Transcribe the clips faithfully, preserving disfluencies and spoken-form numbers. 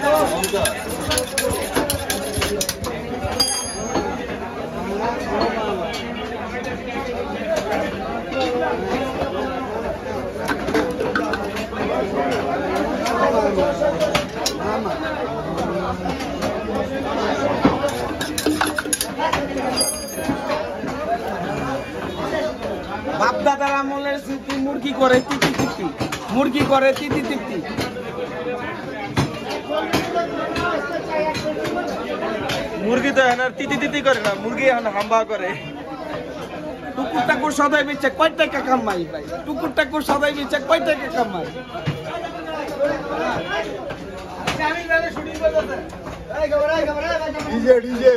বাপদাদার আমলের স্মৃতি মুরগি করে তিতি তিতি মুরগি করে তিতি তিতি মুরগি তো এখন আর তিতি তিতি করে না মুরগি এখন হাম্বা করে টুকুর টাকুর সদাই বেচে কয় টাকা কামাই ভাই টুকুর টাকুর সদাই বেচে কয় টাকা কামাই ডিজে ডিজে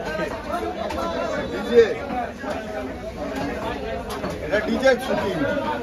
ডিজে এটা ডিজে শুটিং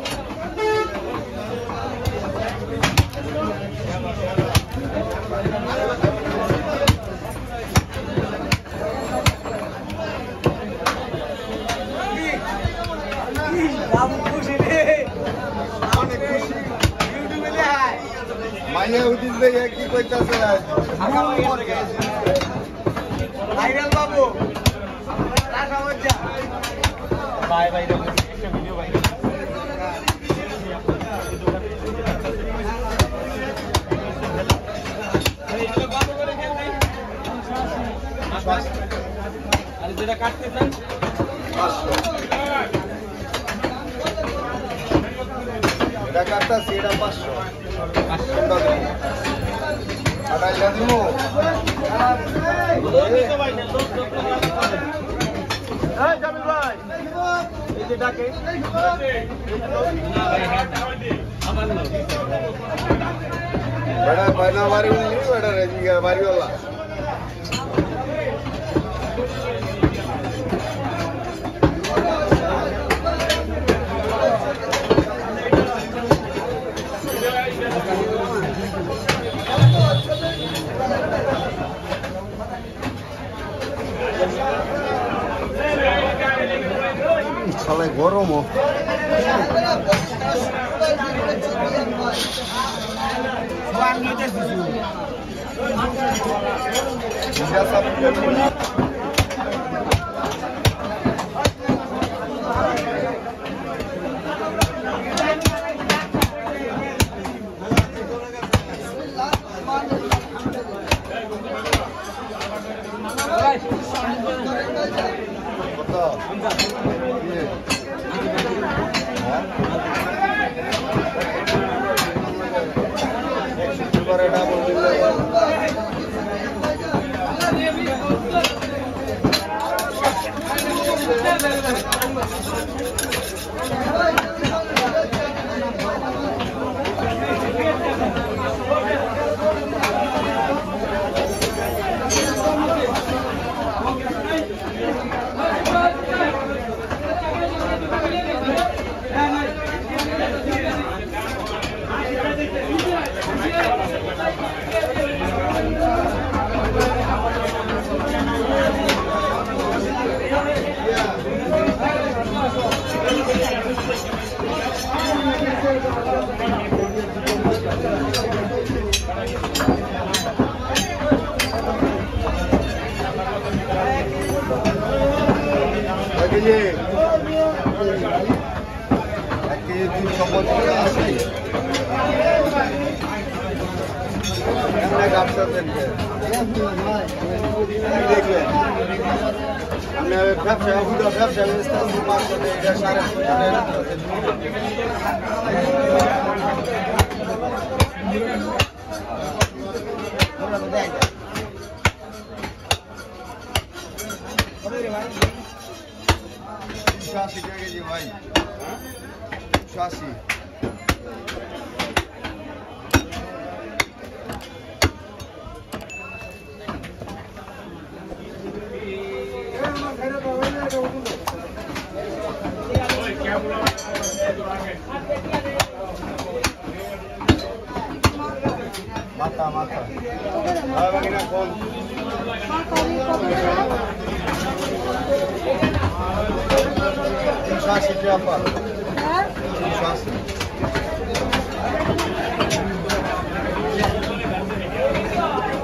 মাইয়া উদিন ভাই কি কইতাছে ভাইরাল বাবু টাকা মজা বাই বাই একটা ভিডিও বাই আর যেটা কাটতে চান এটা কাটতা সেটা পাঁচশো পাঁচশো আড়াইটা দিব এই জামিল ভাই এই যে ডাকে আমার লোক বড় পয়লা বাড়ি উনি বড় রেজিগা বাড়িওয়ালা শালা গরম মাথা মাথা তিনশো টাকা তিনশো আশি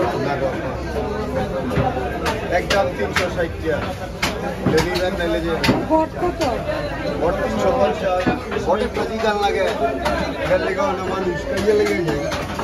একদম তিনশো ষাট টাকা ডেলিভার নাইলে যে বট কত? বট তিনশো পঞ্চাশ বটের প্রতি গান লাগে এটার লেগে অন্য মানুষ কাজে লেগে যায়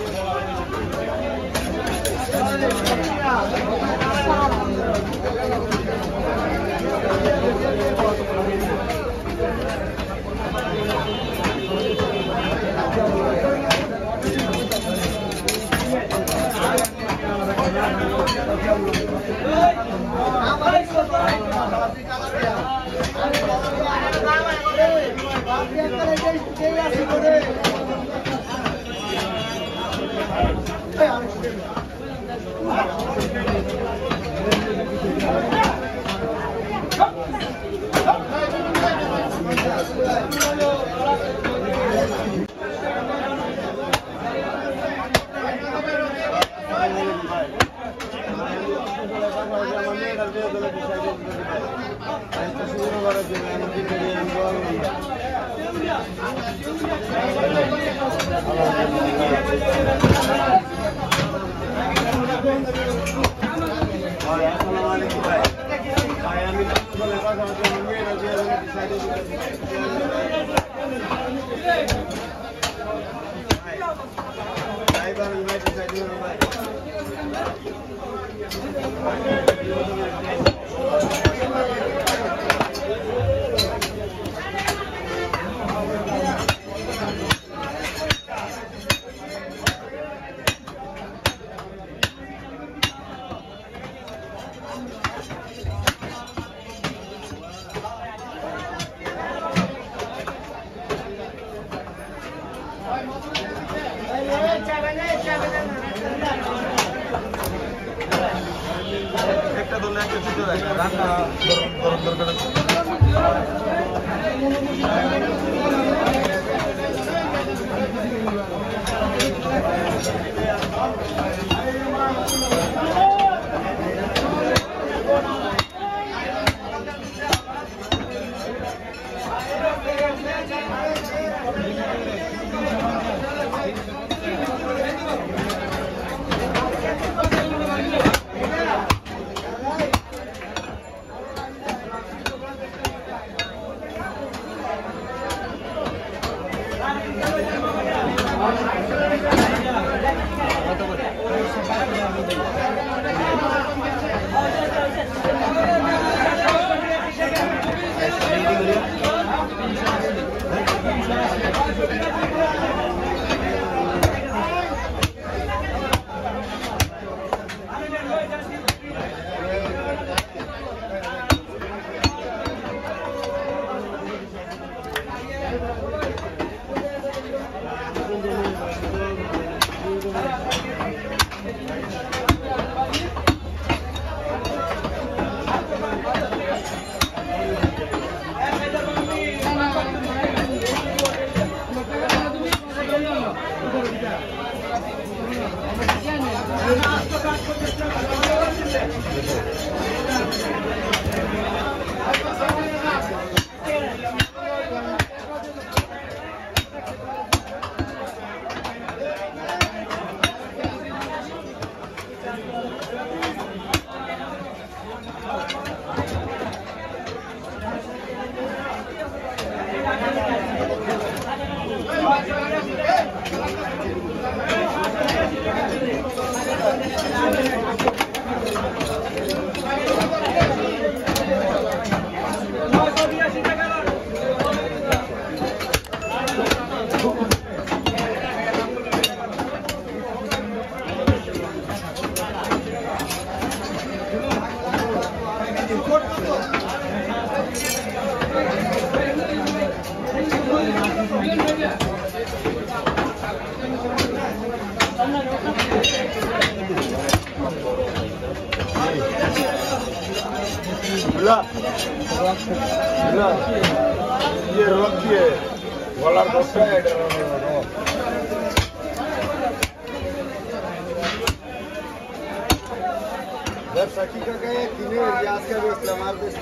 একটা দলে একটা ছোট রান্না গরম দরকার আছে ला ला ये रोक दिए वाला दोस्ता है जब सखी का गए किने रियाज का भी इस्तेमाल भी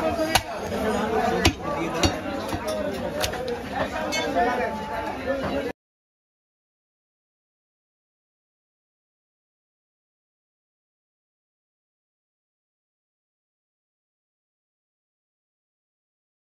इस्तेमाल